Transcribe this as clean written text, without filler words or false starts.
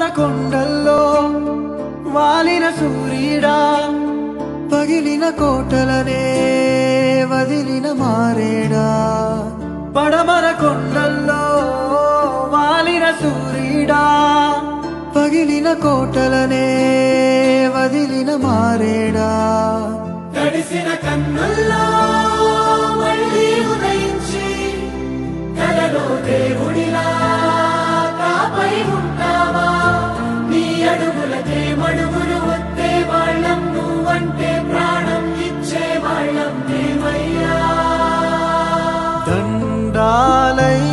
కొండల్లో వాలిన సూర్యుడా పగిలిన కోటలనే వదిలిన మారేడా పడమర కొండల్లో వాలిన సూర్యుడా పగిలిన కోటలనే వదిలిన మారేడా తడిసిన కన్నుల్లో మళ్ళీ ఉదయించి కలలో దేవుడిలా కాపై ఉంటావా నీ అడుగులకే మడుగులు వస్తే వాళ్ళం నువ్వంటే ప్రాణం ఇచ్చే వాళ్ళం దేవయ్యా దండాలై